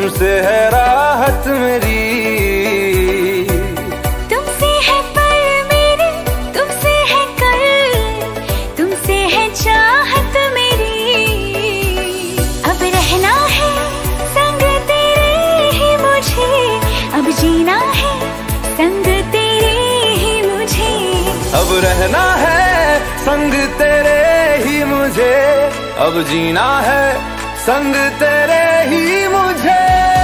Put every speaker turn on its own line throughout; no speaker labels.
तुमसे है राहत मेरी,
तुमसे है पल मेरे, तुमसे है कल, तुमसे है चाहत मेरी। अब रहना है संग तेरे ही मुझे, अब जीना है संग तेरे ही मुझे।
अब रहना है संग तेरे ही मुझे, अब जीना है संग तेरे ही मुझे।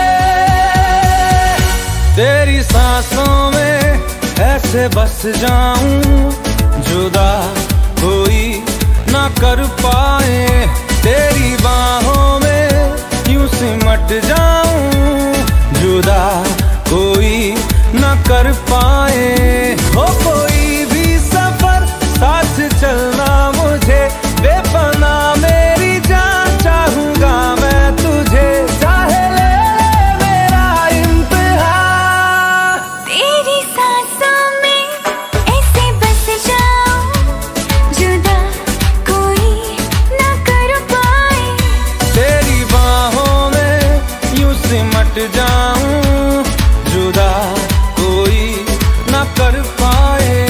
तेरी सांसों में ऐसे बस जाऊं, जुदा कोई ना कर पाए। तेरी बाहों में यूं सिमट जाऊं, जुदा कोई ना कर पाए। हो कोई भी सफर साथ चलना मुझे, बेपना मेरी जान चाहूंगा मैं तुझे। चाहे ले मेरा इम्तिहान,
तेरी सांसों में ऐसे बस जाऊं, जुदा कोई ना कर पाए।
तेरी बाहों में यूं सिमट जाऊं, जुदा कोई ना कर पाए।